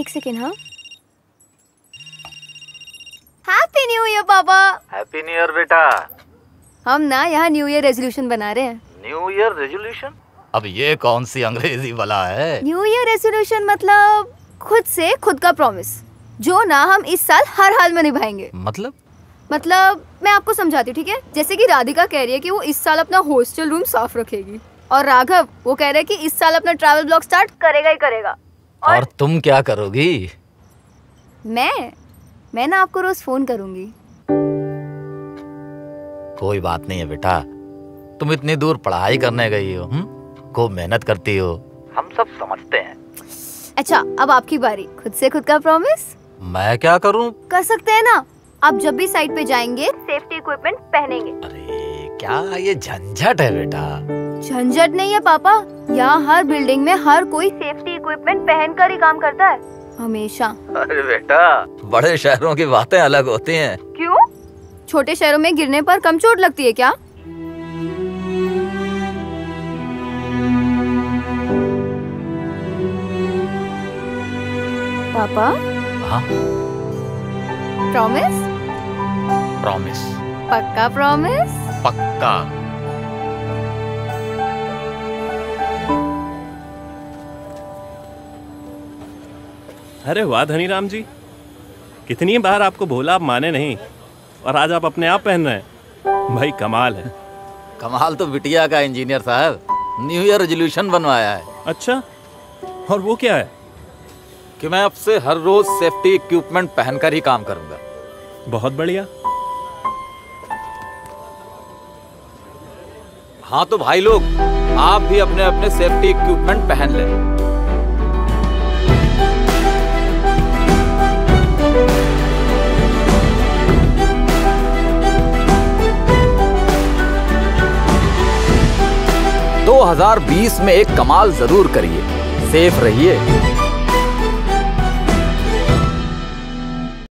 एक सेकेंड। हाँ, happy new year पापा। हैप्पी न्यू ईयर बेटा। हम ना यहाँ न्यू ईयर रेजोल्यूशन बना रहे हैं। New year resolution? अब ये कौन सी अंग्रेजी वाला है? न्यू ईयर रेजोल्यूशन मतलब खुद से खुद का प्रॉमिस, जो ना हम इस साल हर हाल में निभाएंगे। मतलब मैं आपको समझाती हूँ, ठीक है? जैसे कि राधिका कह रही है कि वो इस साल अपना हॉस्टल रूम साफ रखेगी, और राघव वो कह रहा है कि इस साल अपना ट्रैवल ब्लॉग स्टार्ट करेगा ही करेगा। और तुम क्या करोगी? मैं ना आपको रोज फोन करूंगी। कोई बात नहीं है बेटा, तुम इतनी दूर पढ़ाई करने गई हो, खूब मेहनत करती हो, हम सब समझते हैं। अच्छा, अब आपकी बारी। खुद से खुद का प्रॉमिस। मैं क्या करूं? कर सकते हैं ना, आप जब भी साइट पे जाएंगे सेफ्टी इक्विपमेंट पहनेंगे। अरे क्या ये झंझट है बेटा? झंझट नहीं है पापा, यहाँ हर बिल्डिंग में हर कोई सेफ्टी इक्विपमेंट पहनकर ही काम करता है, हमेशा। अरे बेटा, बड़े शहरों की बातें अलग होती हैं। क्यों? छोटे शहरों में गिरने पर कम चोट लगती है क्या? पापा? हाँ? प्रॉमिस? प्रॉमिस। पक्का प्रॉमिस? पक्का। अरे वाह धनीराम जी, कितनी बार आपको बोला आप माने नहीं, और आज आप अपने आप पहन रहे हैं। भाई कमाल है। कमाल तो बिटिया का इंजीनियर साहब न्यू ईयर रेजोल्यूशन बनवाया है। अच्छा, और वो क्या है? कि मैं अब से हर रोज सेफ्टी इक्विपमेंट पहनकर ही काम करूंगा। बहुत बढ़िया। हाँ तो भाई लोग, आप भी अपने अपने सेफ्टी इक्विपमेंट पहन लें। तो 2020 में एक कमाल जरूर करिए, सेफ रहिए।